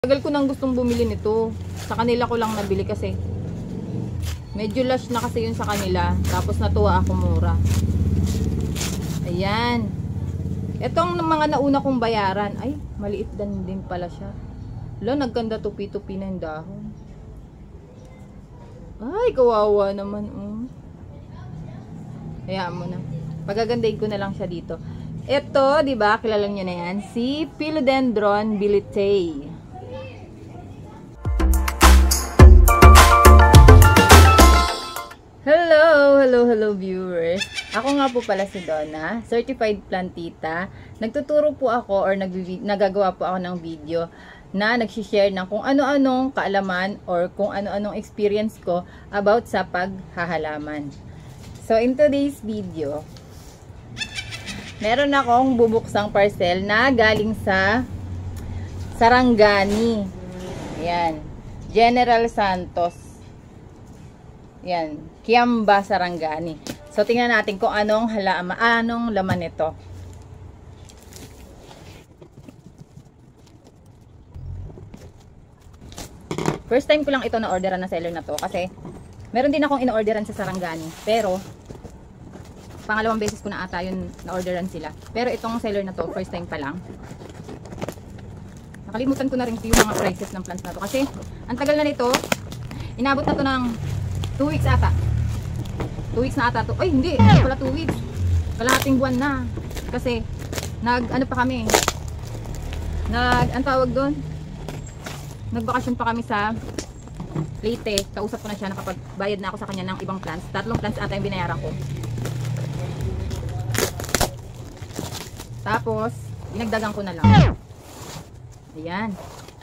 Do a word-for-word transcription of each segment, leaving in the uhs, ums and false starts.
Tagal ko nang gustong bumili nito. Sa kanila ko lang nabili kasi medyo lush na kasi yun sa kanila. Tapos natuwa ako mura. Ayan. Itong mga nauna kong bayaran. Ay, maliit din din pala siya. Wala, nagkanda tupi-tupi na yung dahon. Ay, kawawa naman. Um. Hayaan mo na. Pagagandahin ko na lang siya dito. Ito, di ba? Kilala niyo na yan. Si Philodendron Bilitei. Hello, hello, hello viewers. Ako nga po pala si Donna, certified plantita. Nagtuturo po ako or nag nagagawa po ako ng video na nagsishare ng kung ano-anong kaalaman or kung ano-anong experience ko about sa paghahalaman. So in today's video, meron akong bubuksang parcel na galing sa Sarangani. Ayan, General Santos. Yan, Kiamba Sarangani. So tingnan natin kung anong halaman, anong laman nito. First time ko lang ito na-orderan na seller na to kasi meron din akong in-orderan sa Sarangani, pero pangalawang beses ko na ata yun na-orderan sila. Pero itong seller na to, first time pa lang. Nakalimutan ko na rin yung mga prices ng plants na to kasi ang tagal na nito. Inabot na to ng two weeks ata. two weeks na ata to. Ay, hindi. Hindi pala two weeks. Kalahating buwan na. Kasi, nag, ano pa kami. Nag, ang tawag doon? Nagbakasyon pa kami sa Leyte. Kausap ko na siya. Nakapagbayad na ako sa kanya ng ibang plants. Tatlong plants ata yung binayaran ko. Tapos, dinagdagan ko na lang. Ayan.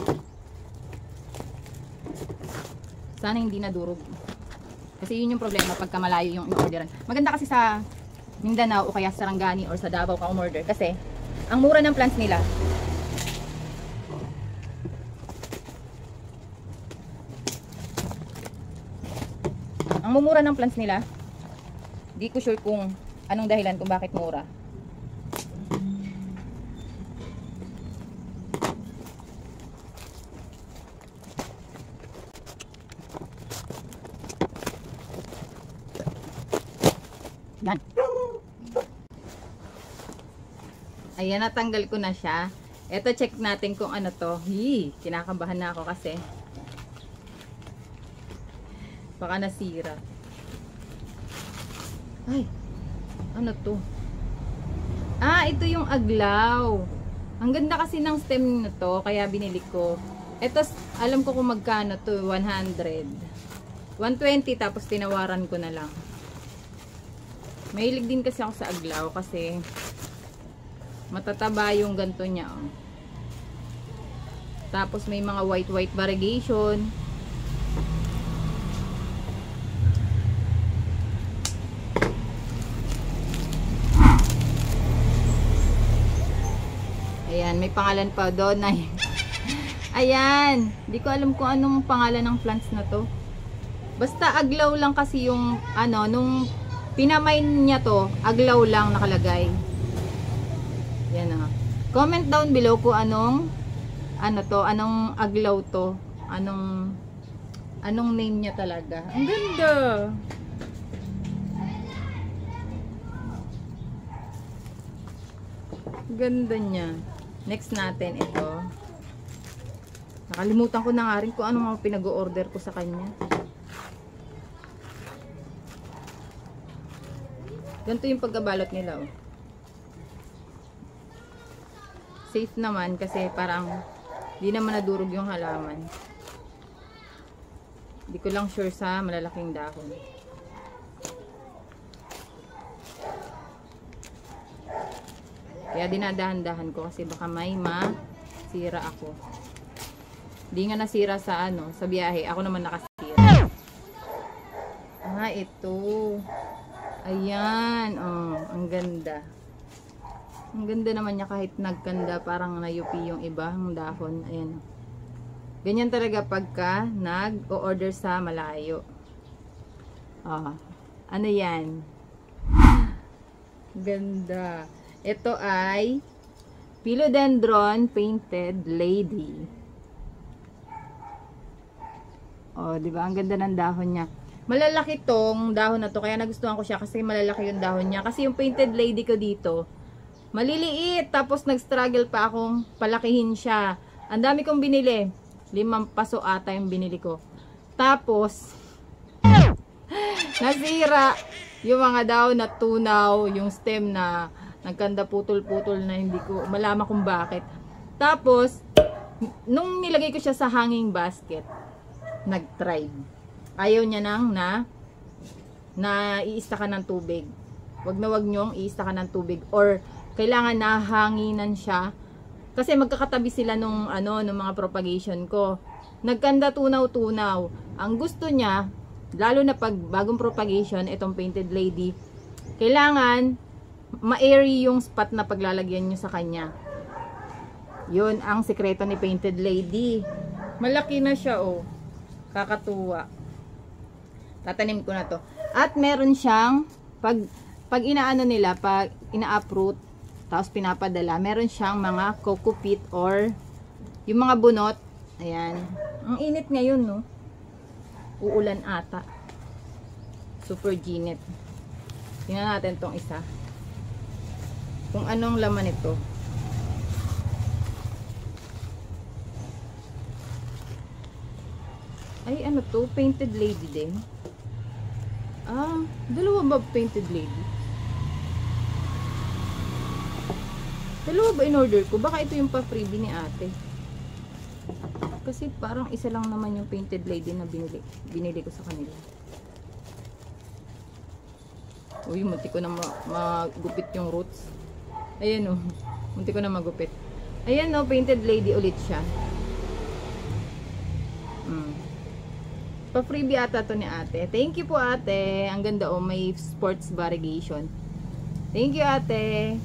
Sana hindi nadurog. Kasi yun yung problema pagka malayo yung in-orderan. Maganda kasi sa Mindanao o kaya sa Sarangani or sa Davao ka umorder kasi ang mura ng plants nila. Ang mumura ng plants nila. Di ko sure kung anong dahilan kung bakit mura. Yan. Ayan, natanggal ko na siya. Ito, check natin kung ano to. Hii, kinakabahan na ako kasi baka nasira. Ay, ano to? Ah, ito yung aglaw. Ang ganda kasi ng stem na to, kaya binili ko. Ito, alam ko kung magkano to, one hundred. one twenty, tapos tinawaran ko na lang. Mahilig din kasi ako sa aglaw kasi matataba yung ganto niya. Oh. Tapos may mga white-white variegation. Ayan, may pangalan pa doon. Ayan, di ko alam kung anong pangalan ng plants na to. Basta aglaw lang kasi yung ano, nung pinamain niya to, aglaw lang nakalagay. Yan na. Comment down below kung anong ano to, anong aglaw to, anong anong name niya talaga. Ang ganda. Ganda niya. Next natin ito. Nakalimutan ko na nga rin kung anong mga pinag-o-order ko sa kanya. Ganito yung pagkabalot nila. Oh. Safe naman kasi parang di naman nadurog yung halaman. Di ko lang sure sa malalaking dahon. Kaya dinadahan-dahan ko kasi baka may masira ako. Di nga nasira sa ano, sa biyahe. Ako naman nakasira. Ah, ito. Ayan, oh, ang ganda. Ang ganda naman niya kahit nagkanda, parang nayupi yung iba, ang dahon. Ayan. Ganyan talaga pagka nag-o-order sa malayo. Oh, ano yan? Ganda. Ito ay Philodendron Painted Lady. Oh, di ba? Ang ganda ng dahon niya. Malalaki tong dahon na to, kaya nagustuhan ko siya kasi malalaki yung dahon niya. Kasi yung painted lady ko dito, maliliit. Tapos nag-struggle pa akong palakihin siya. Ang dami kong binili. Limang paso ata yung binili ko. Tapos, nasira yung mga dahon na tunaw, yung stem na nagkanda putol-putol na hindi ko malaman kung bakit. Tapos, nung nilagay ko siya sa hanging basket, nag-thrive. Ayaw niya nang na na iistakan ng tubig. Wag na wag nyong iistakan ng tubig or kailangan nahanginan siya kasi magkakatabi sila nung ano nung mga propagation ko. Nagkanda tunaw-tunaw. Ang gusto niya, lalo na pag bagong propagation, itong painted lady, kailangan ma-airy yung spot na paglalagyan nyo sa kanya. Yun ang sikreto ni painted lady. Malaki na siya, oh. Kakatuwa. Tatanim ko na to. At meron siyang, pag, pag inaano nila, pag ina-uproot, tapos pinapadala, meron siyang mga coco peat or yung mga bunot. Ayan. Ang init ngayon, no? Uulan ata. Super ginit. Tingnan natin tong isa. Kung anong laman ito. Ay, ano to? Painted lady din. Ah, dalawa ba painted lady? Dalawa ba in-order ko? Baka ito yung pa-freebie ni ate. Kasi parang isa lang naman yung painted lady na binili, binili ko sa kanila. Uy, munti ko na magupit yung roots. Ayan o. Oh. Munti ko na magupit. Ayan o, oh, painted lady ulit siya. Hmm. Pa-freebie ata to ni ate. Thank you po ate. Ang ganda o, oh, may sports variegation. Thank you ate.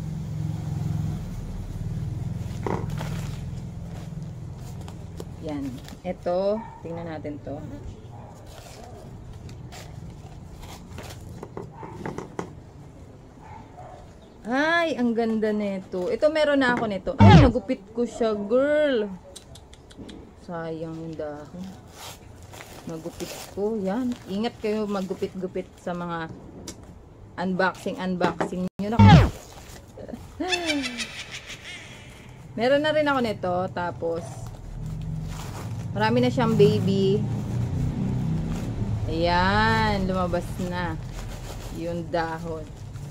Yan. Ito, tingnan natin to. Ay, ang ganda nito. Ito meron na ako nito. Ay, nagupit ko siya, girl. Sayang yung dahon. Magupit ko. Yan. Ingat kayo magupit-gupit sa mga unboxing-unboxing nyo na. Meron na rin ako nito. Tapos, marami na siyang baby. Ayan. Lumabas na. Yung dahon.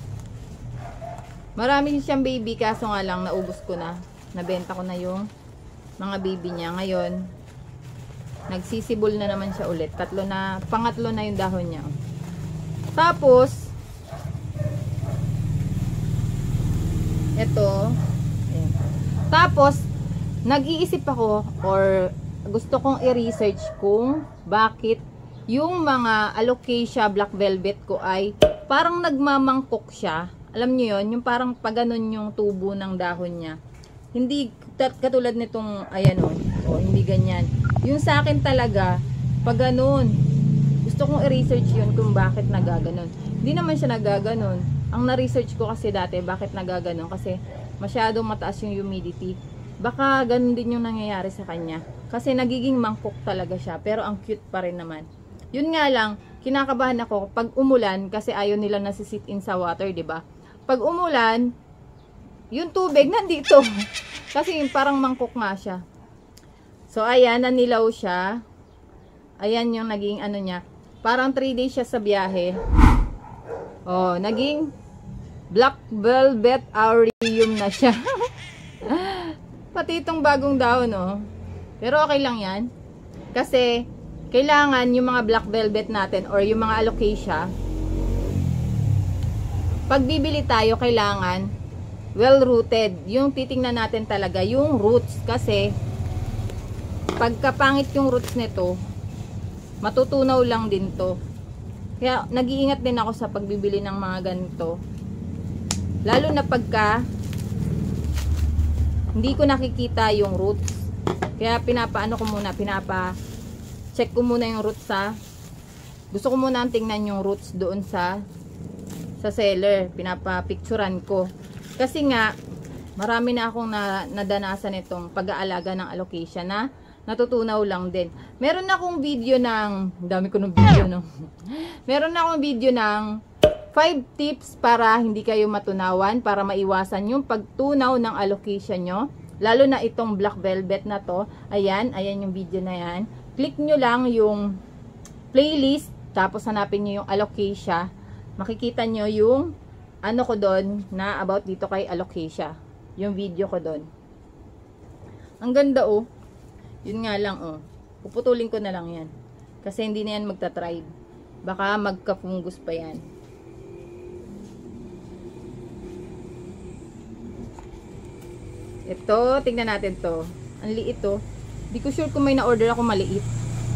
Marami siyang baby. Kaso nga lang, naubos ko na. Nabenta ko na yung mga baby niya. Ngayon, nagsisibol na naman siya ulit. Tatlo na, pangatlo na yung dahon niya. Tapos, ito. Ayan. Tapos, nag-iisip ako or gusto kong i-research kung bakit yung mga alocasia black velvet ko ay parang nagmamangkok siya. Alam niyo yon, yung parang paganon yung tubo ng dahon niya. Hindi katulad nitong ayan o, o hindi ganyan. Yung sa akin talaga paganon. Gusto kong i-research yun kung bakit nagaganon. Hindi naman siya nagaganon. Ang na-research ko kasi dati bakit nagaganon kasi masyadong mataas yung humidity. Baka ganun din yung nangyayari sa kanya. Kasi nagiging mangkok talaga siya. Pero ang cute pa rin naman. Yun nga lang, kinakabahan ako pag umulan kasi ayaw nila nasisit in sa water, diba? Pag umulan, yung tubig nandito. Kasi parang mangkok nga siya. So, ayan, nanilaw siya. Ayan yung naging ano niya. Parang three days siya sa biyahe. Oh, naging black velvet aureum na siya. Pati itong bagong dahon, oh. Pero okay lang yan. Kasi, kailangan yung mga black velvet natin or yung mga alocasia, pag bibili tayo, kailangan well-rooted. Yung titingnan natin talaga, yung roots. Kasi, pagkapangit yung roots nito, matutunaw lang din to. Kaya, nag-iingat din ako sa pagbibili ng mga ganito. Lalo na pagka hindi ko nakikita yung roots. Kaya pinapaano ko muna, pinapa check ko muna yung roots sa gusto ko muna ang tingnan yung roots doon sa sa seller. Pinapa-picturean ko. Kasi nga marami na akong na, nadanasan itong pag-aalaga ng alocasia na natutunaw lang din. Meron na akong video ng, dami ko ng video, no? Meron na akong video ng five tips para hindi kayo matunawan, para maiwasan yung pagtunaw ng alocasia nyo. Lalo na itong black velvet na to. Ayan, ayan yung video na yan. Click nyo lang yung playlist, tapos hanapin nyo yung alocasia. Makikita nyo yung ano ko doon na about dito kay alocasia. Yung video ko doon. Ang ganda oh. Yun nga lang oh. Puputulin ko na lang yan. Kasi hindi na yan magta-thrive. Baka magka-fungus pa yan. Ito, tingnan natin to. Ang liit to. Di ko sure kung may na-order ako maliit.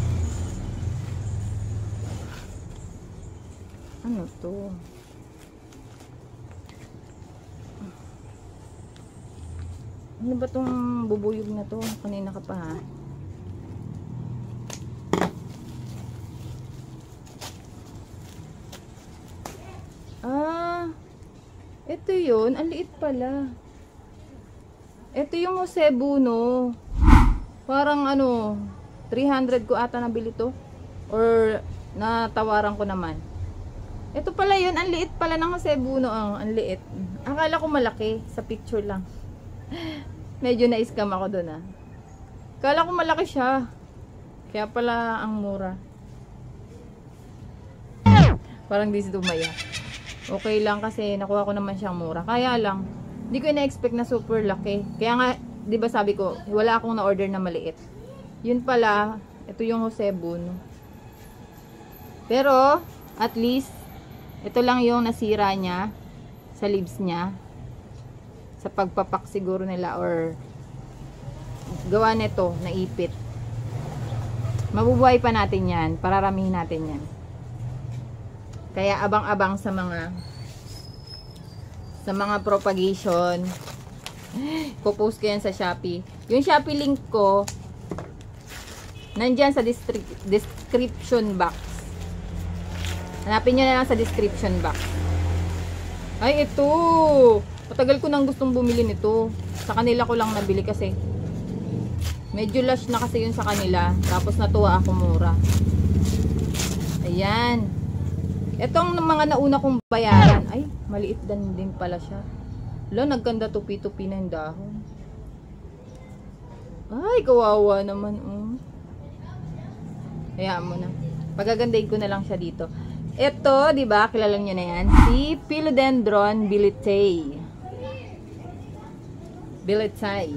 Ano to? Ano ba tong bubuyog na to? Kanina ka pa ha? Ah, ito yun. Ang liit pala. Ito yung Josebuno. Parang ano, three hundred ko ata nabili to. Or natawaran ko naman. Ito pala yun. Ang liit pala ng Josebuno. Oh, ang liit. Akala ko malaki. Sa picture lang. Medyo na-scam ako doon ah. Akala ko malaki siya. Kaya pala ang mura. Parang di si Tumaya. Okay lang kasi nakuha ko naman siyang mura. Kaya lang, hindi ko ina-expect na super laki. Kaya nga, di ba sabi ko, wala akong na-order na maliit. Yun pala, ito yung Josebuno. Pero, at least, ito lang yung nasira niya sa leaves niya. Sa pagpapak siguro nila or gawa nito, naipit. Mabubuhay pa natin yan. Pararamihin natin yan. Kaya abang-abang sa mga sa mga propagation. Popost ko yan sa Shopee. Yung Shopee link ko nandyan sa description box. Hanapin nyo na lang sa description box. Ay, ito! Matagal ko nang gustong bumili nito. Sa kanila ko lang nabili kasi medyo lush na kasi yun sa kanila. Tapos natuwa ako mura. Ayan. Etong mga nauna kong bayaran. Ay, maliit din din pala siya. Lo, nagkanda tupi-tupi na yung dahon. Ay, kawawa naman. Um. Hayaan mo na. Pagagandahin ko na lang siya dito. Ito, di ba? Kilala niyo na yan. Si Philodendron Bilitei. Bilitei.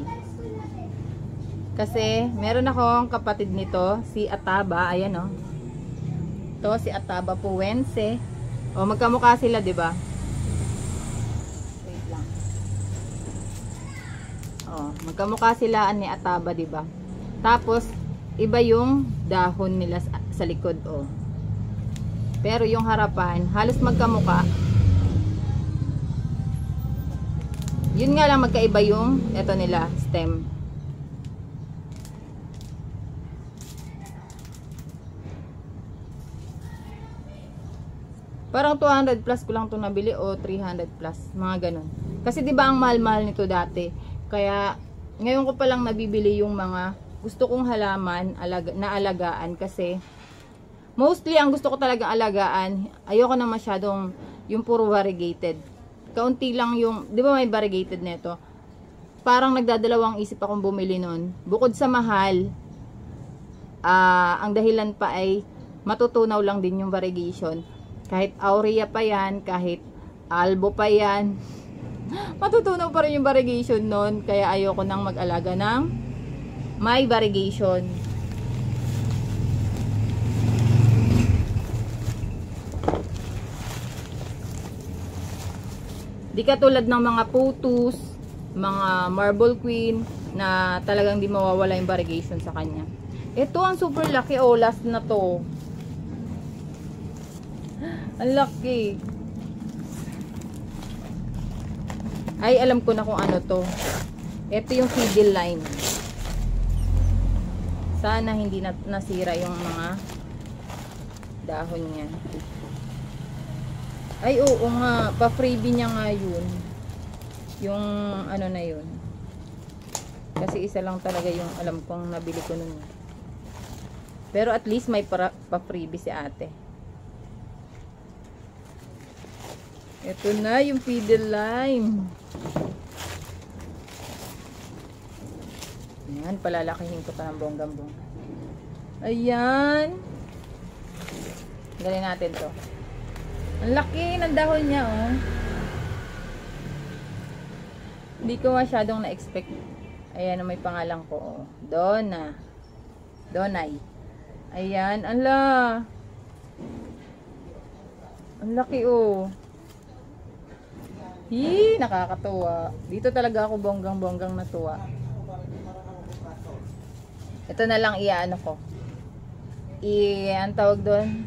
Kasi, meron akong kapatid nito, si Ataba. Ayan o. Oh. Ito, si Ataba Puense. O, magkamukha sila, di ba? Wait lang. O, magkamukha sila ni Ataba, di ba? Tapos, iba yung dahon nila sa, sa likod, o. Pero yung harapan, halos magkamukha. Yun nga lang, magkaiba yung, eto nila, stem. Parang two hundred plus ko lang ito nabili o three hundred plus. Mga ganun. Kasi diba ang mahal-mahal nito dati. Kaya ngayon ko palang nabibili yung mga gusto kong halaman alaga, na alagaan. Kasi mostly ang gusto ko talagang alagaan, ayoko na masyadong yung puro variegated. Kaunti lang yung, di ba may variegated nito? Parang nagdadalawang isip akong bumili nun. Bukod sa mahal, uh, ang dahilan pa ay matutunaw lang din yung variegation. Kahit aurea pa yan, kahit albo pa yan, matutunaw pa rin yung variegation nun. Kaya ayoko nang mag-alaga ng may variegation. Di katulad ng mga Pothos, mga Marble Queen, na talagang di mawawala yung variegation sa kanya. Ito ang super laki. Oh, last na to. Ang laki. Ay, alam ko na kung ano to. Ito yung fiddle line. Sana hindi na nasira yung mga dahon niya. Ay, oo nga. Pa-freebie niya nga yun. Yung ano na yun. Kasi isa lang talaga yung alam kong nabili ko nun. Pero at least may para, pa-freebie si ate. Ito na yung Fiddle Lime. Ayan, palalakihin ko pa ng bonggang-bongga. Ayan. Galing natin to. Ang laki ng dahon niya, oh. Hindi ko masyadong na-expect. Ayan, may pangalan ko, oh. Donna. Donay. Ayan, ala. Ang laki, oh. Hii, nakakatuwa. Dito talaga ako bonggang-bonggang natuwa. Ito na lang iaano ko. I, ang tawag doon?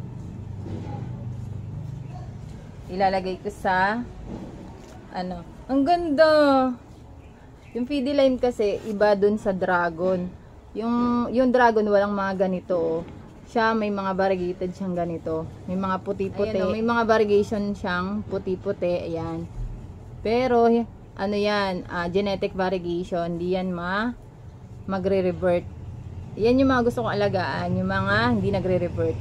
Ilalagay ko sa ano. Ang ganda. Yung Fiddle Lime kasi iba doon sa dragon. Yung yung dragon walang mga ganito. Siya may mga variegated siyang ganito. May mga puti-puti. Ayan, oh, may mga variegation siyang puti-puti. Ayan. Pero ano yan, uh, genetic variegation, hindi yan ma magre-revert. Yan yung mga gusto kong alagaan, yung mga hindi nagre-revert.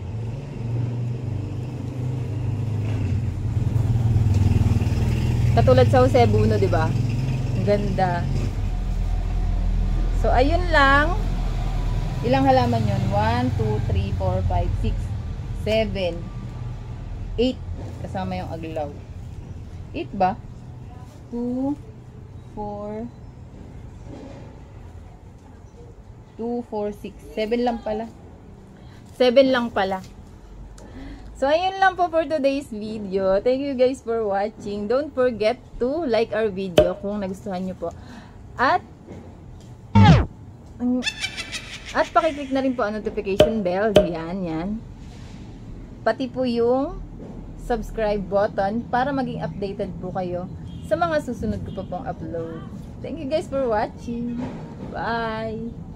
Katulad sa Josebuno, di ba? Ang ganda. So ayun lang. Ilang halaman yun? one, two, three, four, five, six, seven, eight. Kasama yung aglaw. eight ba? two, four, two, four, six, seven lang pala. seven lang pala. So, ayun lang po for today's video. Thank you guys for watching. Don't forget to like our video kung nagustuhan nyo po. At, at pakiclick na rin po ang notification bell. Yan, yan. Pati po yung subscribe button para maging updated po kayo sa mga susunod ko pa pong upload. Thank you guys for watching. Bye!